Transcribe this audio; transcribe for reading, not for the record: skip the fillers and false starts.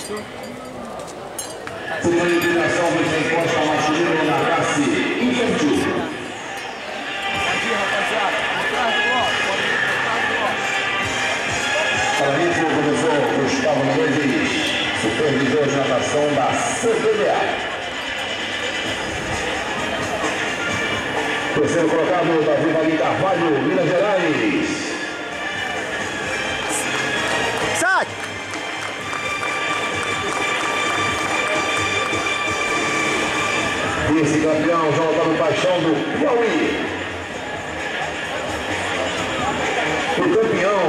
Por eliminação do Costa masculino na classe infantil. Aqui, rapaziada. Atrás do bloco. Pode ir atrás do bloco. Para isso, o professor Gustavo Menezes, supervisor de natação da CBDA. Terceiro colocado, Davi Vali Carvalho, Minas Gerais. Sai! Vice-campeão, João Antônio Paixão do Piauí. O campeão